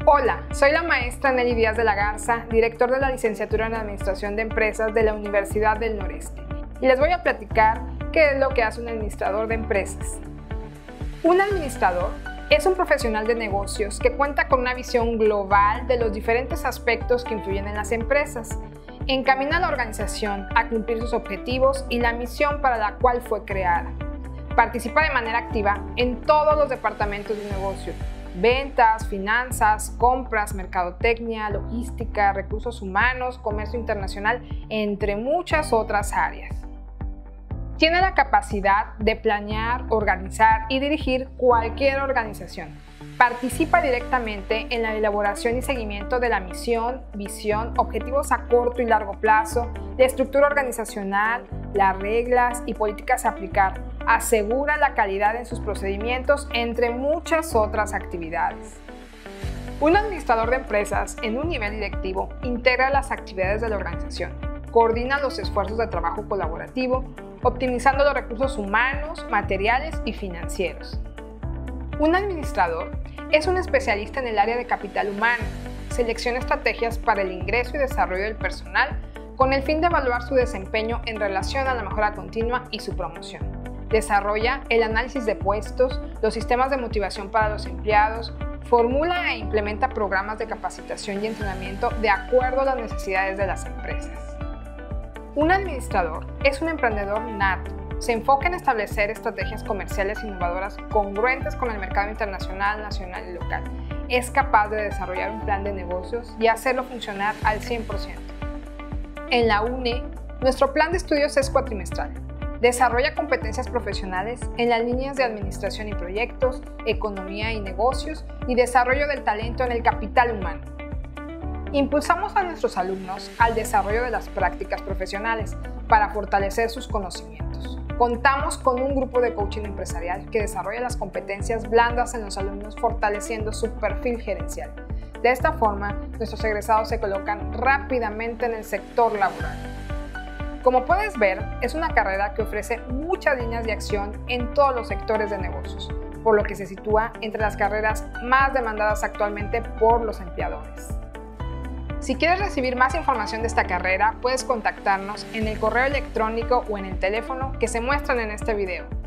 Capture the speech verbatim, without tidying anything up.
Hola, soy la maestra Nelly Díaz de la Garza, director de la licenciatura en Administración de Empresas de la Universidad del Noreste, y les voy a platicar qué es lo que hace un administrador de empresas. Un administrador es un profesional de negocios que cuenta con una visión global de los diferentes aspectos que influyen en las empresas. Encamina a la organización a cumplir sus objetivos y la misión para la cual fue creada. Participa de manera activa en todos los departamentos de negocio: ventas, finanzas, compras, mercadotecnia, logística, recursos humanos, comercio internacional, entre muchas otras áreas. Tiene la capacidad de planear, organizar y dirigir cualquier organización. Participa directamente en la elaboración y seguimiento de la misión, visión, objetivos a corto y largo plazo, la estructura organizacional, las reglas y políticas a aplicar. Asegura la calidad en sus procedimientos, entre muchas otras actividades. Un administrador de empresas en un nivel directivo integra las actividades de la organización, coordina los esfuerzos de trabajo colaborativo, optimizando los recursos humanos, materiales y financieros. Un administrador es un especialista en el área de capital humano. Selecciona estrategias para el ingreso y desarrollo del personal con el fin de evaluar su desempeño en relación a la mejora continua y su promoción. Desarrolla el análisis de puestos, los sistemas de motivación para los empleados, formula e implementa programas de capacitación y entrenamiento de acuerdo a las necesidades de las empresas. Un administrador es un emprendedor nato. Se enfoca en establecer estrategias comerciales innovadoras congruentes con el mercado internacional, nacional y local. Es capaz de desarrollar un plan de negocios y hacerlo funcionar al cien por ciento. En la U N E, nuestro plan de estudios es cuatrimestral. Desarrolla competencias profesionales en las líneas de administración y proyectos, economía y negocios y desarrollo del talento en el capital humano. Impulsamos a nuestros alumnos al desarrollo de las prácticas profesionales para fortalecer sus conocimientos. Contamos con un grupo de coaching empresarial que desarrolla las competencias blandas en los alumnos, fortaleciendo su perfil gerencial. De esta forma, nuestros egresados se colocan rápidamente en el sector laboral. Como puedes ver, es una carrera que ofrece muchas líneas de acción en todos los sectores de negocios, por lo que se sitúa entre las carreras más demandadas actualmente por los empleadores. Si quieres recibir más información de esta carrera, puedes contactarnos en el correo electrónico o en el teléfono que se muestran en este video.